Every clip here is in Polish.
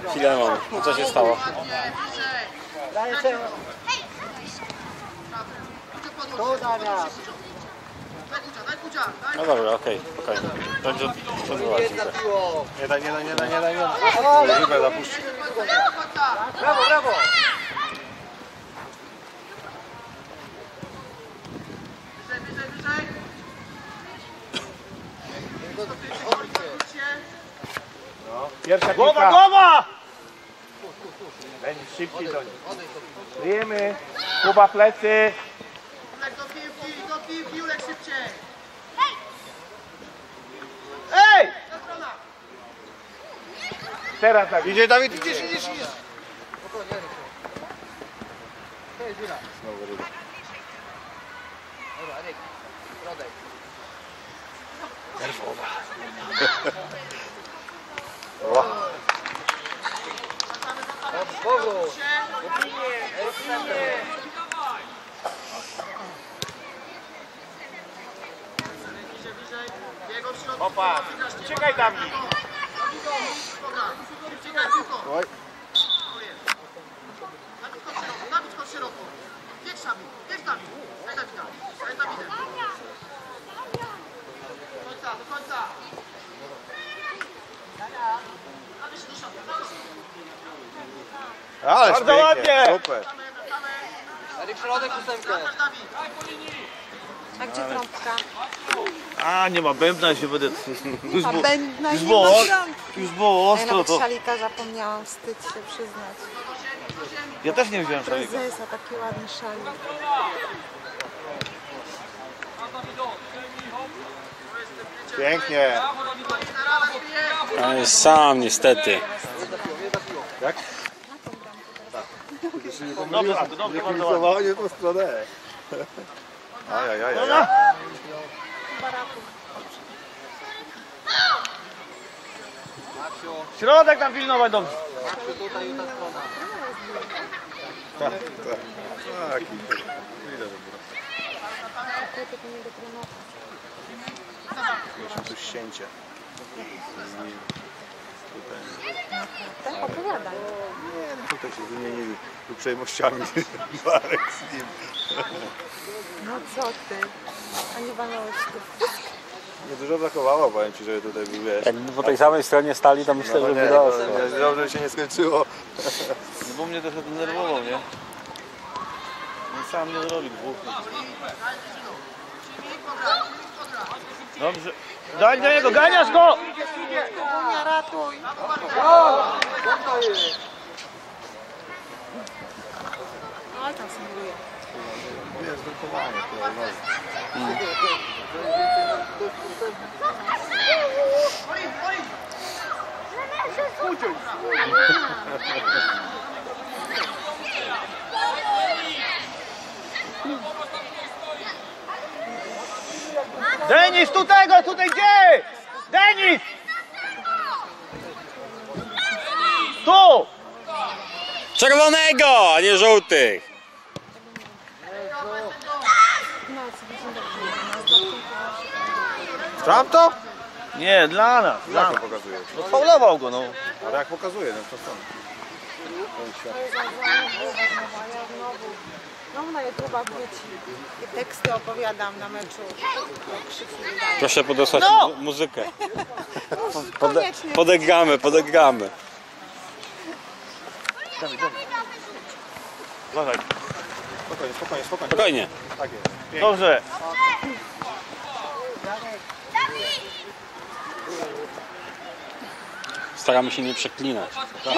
Filemon, co się stało? No dobra, okej, spokojnie. Będzie przebywać. Nie daj. Rybę zapuszczę. Brawo, brawo! Pierwsza głowa, głowa! Będzie szybciej do nich. Kryjemy. Kuba plecy. Do piłki, Julek szybciej! Ej! Teraz tak. Idzie Dawid, idziesz. Znowu ryba. Dobra, Ryk, środek. Nerwowa. Bogu! Opa, uciekaj tam. Oj. Dawid, chodź szeroko. Bieg Szabi, bieg Dawid. Daj Dawida, daj Dawidem. Do końca. Ale bardzo ładnie. Super. Ryk, środek, ósemkę. A gdzie trąbka? A, nie ma bębna, się będę... A będna już nie było ma ostro. trąbki. Już było Ja ostro nawet to. szalika zapomniałam, wstyd się przyznać. Ja też nie wziąłem szalika. Prezesa, taki ładny szalik. Pięknie. On jest sam niestety. Jak? Dobrze, dobrze, bardzo ładnie. Nie tą stronę. Ajajaj. Środek tam pilnować dobrze. Tutaj ta strona. Tak. Widać, że tu ścięcie. Tak, opowiadaj. Tutaj się wymienili uprzejmościami Marek z nim. No co ty? A nie walnąłeś tu. Nie dużo brakowało, powiem Ci, żeby tutaj był, wiesz. Jakby po tej samej stronie stali, to myślę, że by to dostał. dobrze, że się nie skończyło. No bo mnie trochę denerwował, nie? On sam nie zrobił dwóch. Dobrze. Daj do niego, ganiasz go! Kubunia, ratuj! Oj, tam symuluje. Jest blokowanie, Denis, tutaj gdzie? Denis! Tu! Czerwonego, a nie żółtych! Tam to? Nie, dla nas. Jak to pokazuje? No faulował go, no. Ale jak pokazuje, no to stąd. No na YouTube'a wróci. I teksty opowiadam na meczu. Proszę podesłać muzykę. Koniecznie. Podegramy. Uważaj. Spokojnie. Spokojnie. Tak jest. Dobrze. Staramy się nie przeklinać.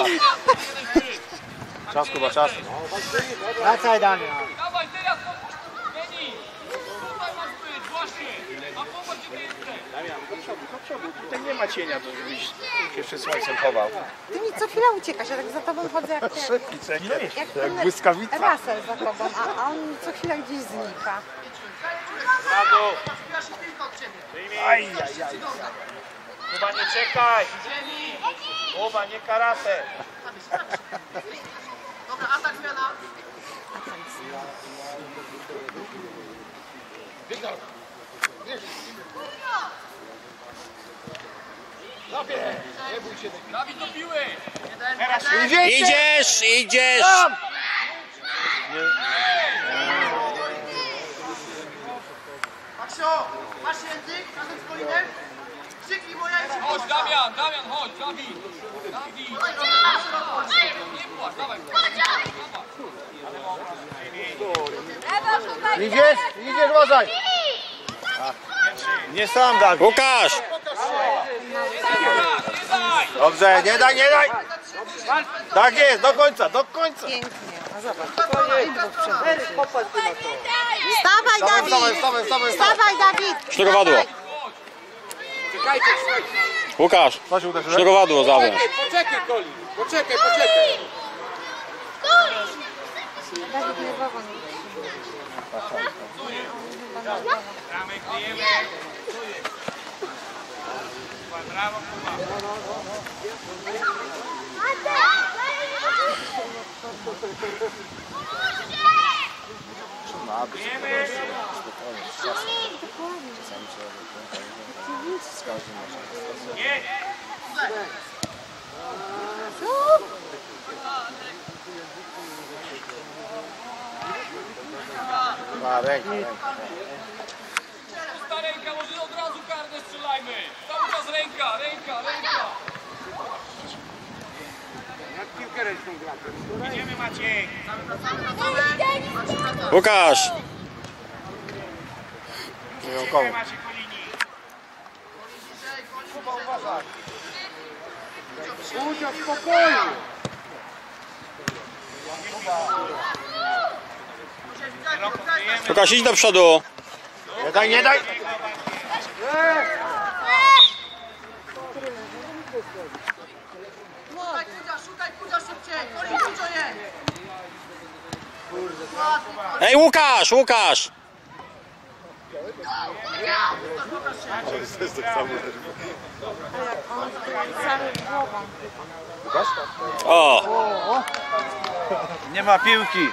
Czas, Kuba, czas. Wracaj, Damian. Dawaj, teraz Deni! Tutaj masz być, właśnie! A popatrz, gdzie jesteś! Do przodu. Tutaj nie ma cienia, to żebyś się przed słońcem chował. Ty mi co chwilę uciekasz, ja tak za tobą chodzę jak ten, Szybki, jak jak ten błyskawica. Russell za tobą, a on co chwilę gdzieś znika. Brado. Aj. Kuba, nie czekaj. Kuba, nie karate. Dobra, atak zmiana. Dawid do piły! Idziesz, idziesz! Maksio, masz język razem z Kolinem? Krzyknij moja i Chodź Damian, chodź, Dawid! Dawid! Nie płacz, dawaj! Idziesz, uważaj. Nie sam, Dawid. Łukasz! Dobrze, nie daj. Tak jest, do końca. Pięknie. A zobacz, kolej dwóch przechodzi. Wstawaj, Dawid! Stawaj. Wstawaj, Dawid! Sznurowadło. Łukasz, Co się uderzyłem? sznurowadło zawiąż. Poczekaj, Kolin, poczekaj. Dawid nie głową. Bramę kryjemy! Brawo, Kuba! Kryjemy! Jedź! Ręka. Pusta ręka, może od razu karne strzelajmy! Cały czas ręka! Idziemy, Maciej! Łukasz! Idziemy, Maciej Kolini! Udział w pokoju. Łukasz, idź do przodu! Nie daj. Szukaj, Kudzia szybciej. Kolin, Kudzio jest. Ej, Łukasz! On cały głową. O! Nie ma piłki.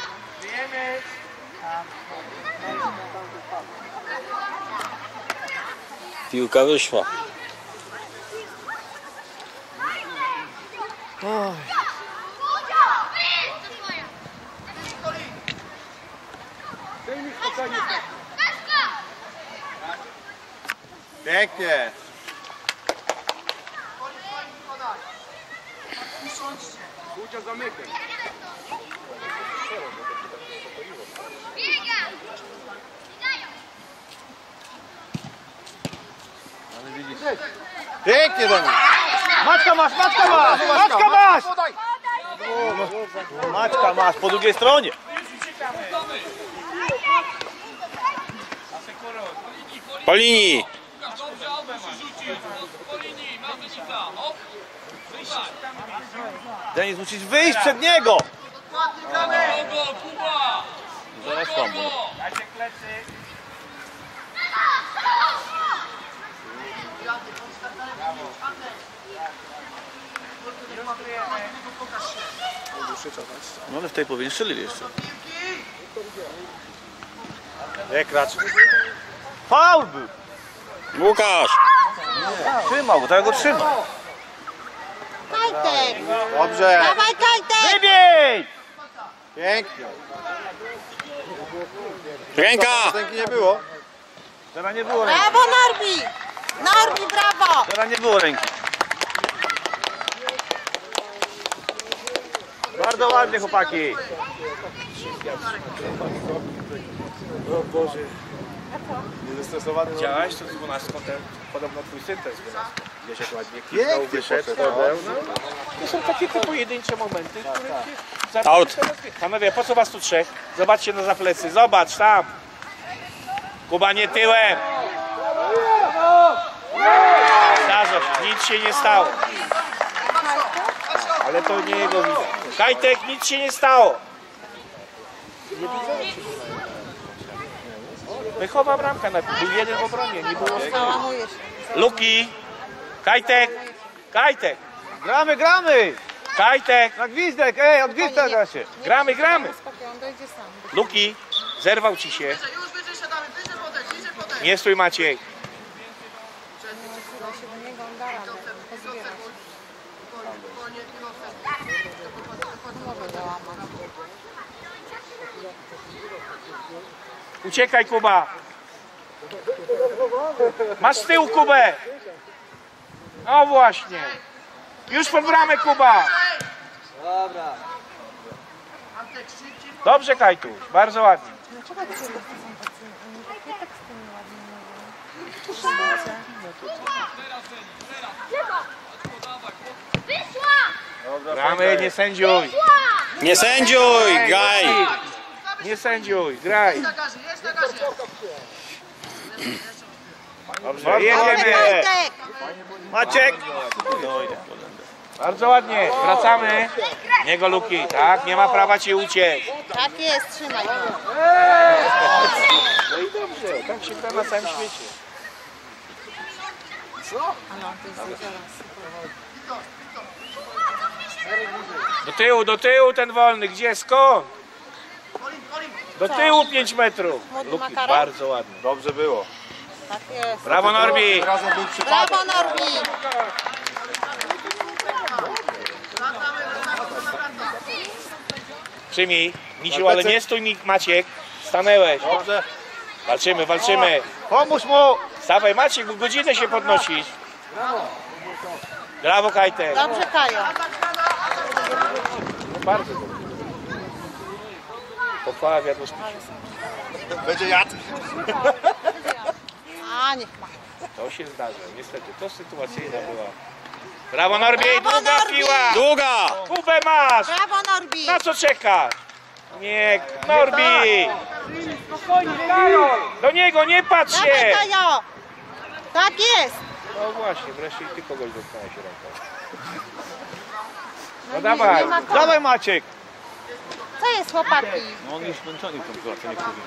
Piłka wyszła. Pięknie. Kudzia zamykaj. Pięknie, Daniel. Maczka masz! Maczka masz po drugiej stronie. Po linii! Dobrze, albo się rzucić! Po linii, masz wynika! Hop! Rzucaj! Denis, musisz wyjść przed niego. Kogo, Kuba! Zaraz tam. Dajcie plecy! No ale w tej powinien strzelić jeszcze. Nie kracz. Faul był. Łukasz! Trzymał, tak go trzymał. Kajtek! Dobrze. Dawaj, Kajtek! Wybiej! Pięknie. Ręka! Ręki nie było. Teraz nie było ręki. Brawo, Norbi! Norbi, brawo! Teraz nie było ręki. Bardzo ładnie, chłopaki. Niezestresowany. Widziałeś, to z 12 podobno twój syn też wynalazł. Wiesz, jak ładnie Pięknie wyszedł. poszedł. To są takie te pojedyncze momenty, które Out. Panowie, po co was tu trzech? Zobaczcie na zaplecy, zobacz tam. Kuba, nie tyłem. Zdarza się, nic się nie stało. Ale to nie jego wina. Kajtek, nic się nie stało. Wychowa bramka, był jeden w obronie, nie było skoro. Załamuje się. Luki, Kajtek, gramy, Kajtek, na gwizdek, od gwizdka się, gramy. Spokojnie, on dojdzie sam. Luki, zerwał ci się, Już wyżej siadamy, wyżej podejdź. nie stój Maciej. Ja się do niego on da radę. Uciekaj, Kuba. Masz z tyłu Kubę. No właśnie. Już pod bramę, Kuba. Dobrze, Kajtuś. Bardzo ładnie. Dlaczego to są tacy oni takie teksty nieładnie mówią? Gramy, nie sędziuj. Nie sędziuj, graj! Nie sędziuj, graj. Jest na gazie, jest na gazie. Dobrze, jedziemy. Wojtek! Maciek! Bardzo ładnie, wracamy. Nie go Luki, tak? Nie ma prawa ci uciec. Tak jest, trzymaj. No i dobrze, tak się gra na całym świecie. Do tyłu ten wolny, gdzie, skąd? Do tyłu 5 metrów. Młody Luki, makaron? bardzo ładnie. Dobrze było. Tak jest. Brawo Norbi. Razem był przypadek. Brawo, Norbi! Przyjmij. Misiu, ale nie stój mi, Maciek. Stanęłeś. Dobrze. Walczymy, walczymy. Pomóż mu! Stawaj Maciek, bo godzinę się podnosisz. Brawo Kajtek. Dobrze, Kajo. Bardzo dobrze. Pochwała wiadomości. Będzie jad. A, niech ma. To się zdarza, niestety. To sytuacyjna była. Brawo Norbi, Brawo, długa Norbi! piła. Długa! Kubę masz. Brawo, Norbi! Na co czekasz? Nie, Norbi. Do niego nie patrz Dawaj, się. Kajo! Tak jest! No właśnie, wreszcie ty kogoś dotknąłeś ręką. No dawaj. Dawaj Maciek! Co jest, chłopaki? No on jest zmęczony tą pracą, niektórzy.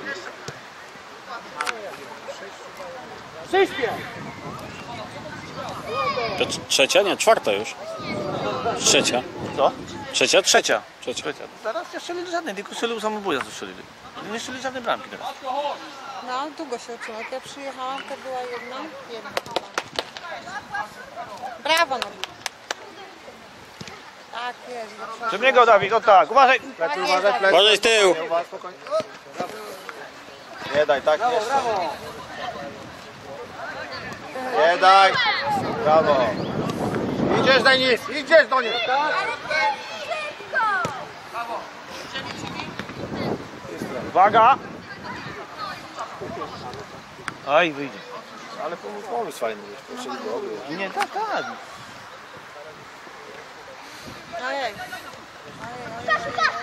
To trzecia? Nie, czwarta już. Trzecia. Co? Trzecia? Trzecia. Trzecia. Teraz nie strzelili żadnej, tylko strzelił samobójca, co strzelili. Nie strzelili żadnej bramki teraz. No, długo się uczyła. Jak ja przyjechałam, to była jedna. Brawo, Norbi. Tak jest. Szybniego Dawid, o tak, uważaj! Tak jest, Uważaj, Dawid. plec. Uważaj z tyłu. Spokojnie. Nie daj, tak nie. Nie daj. Brawo. Idziesz Denis, idziesz do niej. Uwaga! Oj, wyjdzie. Ale pomysł fajny jest. Nie, tak, tak. Ojej. Ojej, ojej, ojej.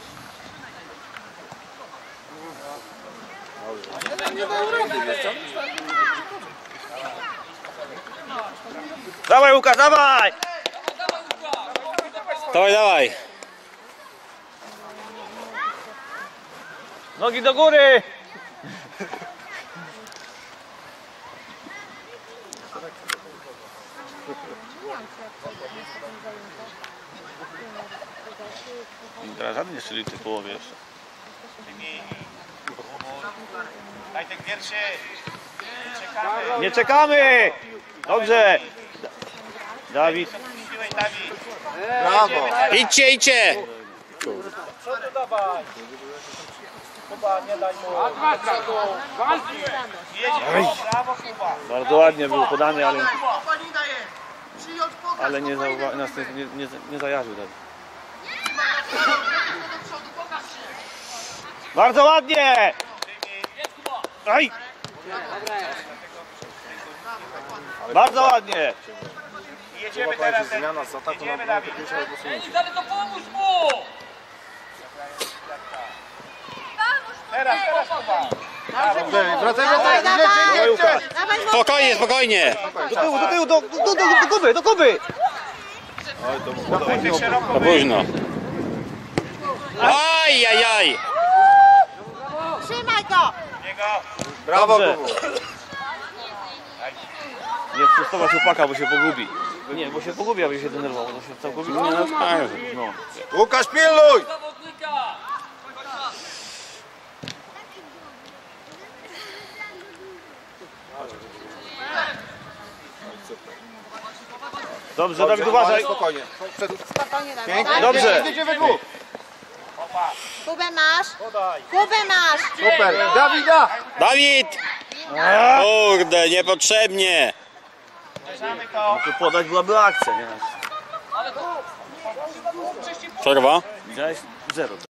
Dawaj Łukasz, dawaj! Dawaj, dawaj. Nogi do góry! Teraz żadny nie strzelił w tej połowie jeszcze. Kajtek pierwszy. Nie czekamy! Dobrze! Dawid. Siłej Dawid. Brawo. Idźcie, idźcie. Kuba, nie daj mu. Jedzie. Brawo Kuba. Bardzo ładnie był podany, ale, Opalina jest. Przyjąć pokaz. ale nie, nas nie zajarzył. Dawid. Do przodu, pokaż się. Bardzo ładnie! Aj! Bardzo ładnie! Jedziemy teraz. Zmiana z ataku na bramkę pierwszą albo Denis, ale to pomóż mu. Teraz Kuba. Wracaj, wracaj. Dawaj, Idziecie. dawaj, Spokojnie, spokojnie. Do tyłu, do tyłu, do Kuby, do Kuby! Kajtek szeroko. To późno. Aj, aj, aj. trzymaj go! Niego. Brawo, Dobrze. Kubu. Nie frustować chłopaka, bo się pogubi. Nie, bo się pogubi, aby się denerwował, bo się całkowicie... Nie, no tak. No. Łukasz, pilnuj. Dobrze, Dawid, uważaj! Spokojnie. Spokojnie, Dawid. Pięknie. Dobrze. Idziecie we dwóch. Kubę masz? Kubę masz! Super, Dawida! Dawid! Kurde, niepotrzebnie. Tu podać byłaby akcja, nie? Przerwa? Widziałeś? 0.